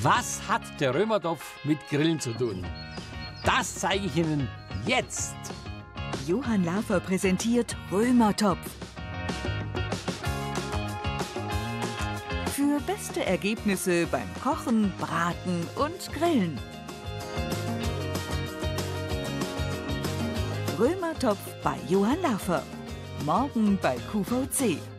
Was hat der Römertopf mit Grillen zu tun? Das zeige ich Ihnen jetzt. Johann Lafer präsentiert Römertopf. Für beste Ergebnisse beim Kochen, Braten und Grillen. Römertopf bei Johann Lafer. Morgen bei QVC.